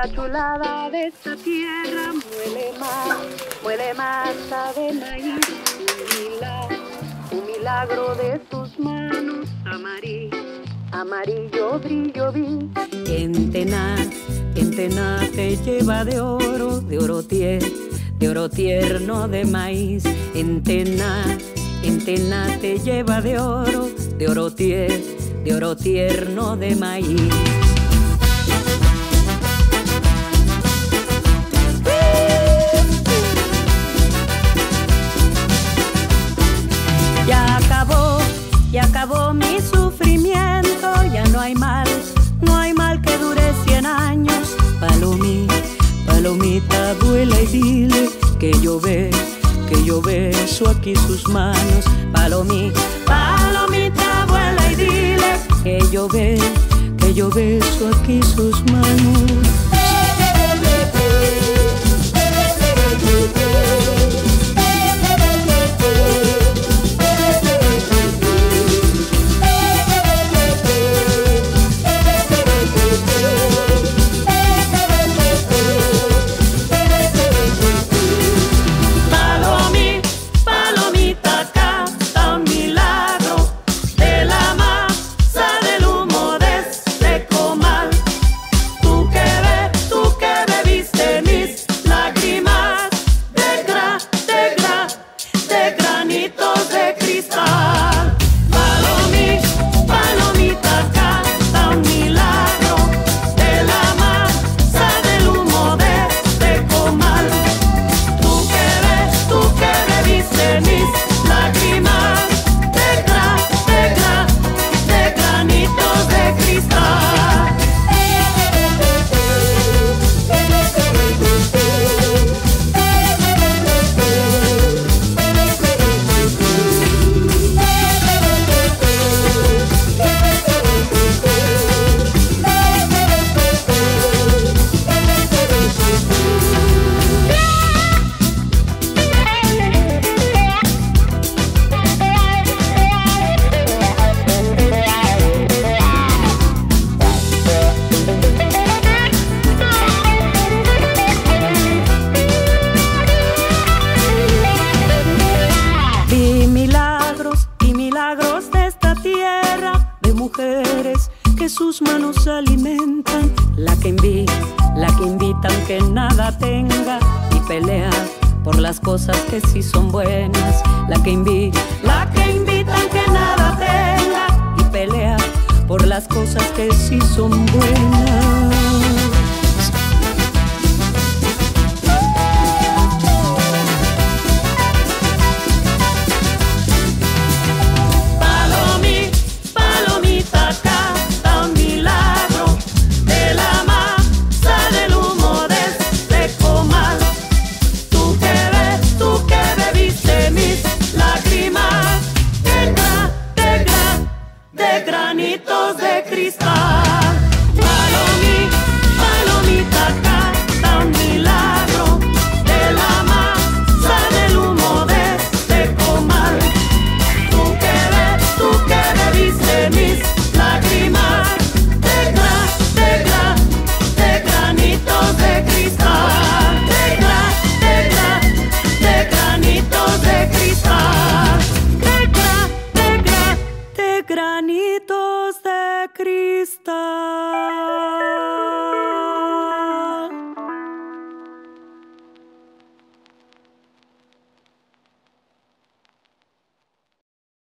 la chulada de esta tierra muele masa de maíz. Un milagro de tus manos, amarillo brillo vi. En Tená te lleva de oro tierno de maíz. En Tená te lleva de oro tierno de maíz. Ya acabó mi sufrimiento, ya no hay mal que dure 100 años. Palomita, vuela y dile que yo beso aquí sus manos. Palomita, vuela y dile que yo beso aquí sus manos. Que sus manos alimentan, la que invita aunque nada tenga y pelea por las cosas que sí son buenas. La que invita aunque nada tenga y pelea por las cosas que sí son buenas. Granitos de cristal. Palomita, canta un milagro de la masa del humo de este comal. Tú que bebiste mis lágrimas de granitos de cristal. De granitos de cristal. Granitos de cristal.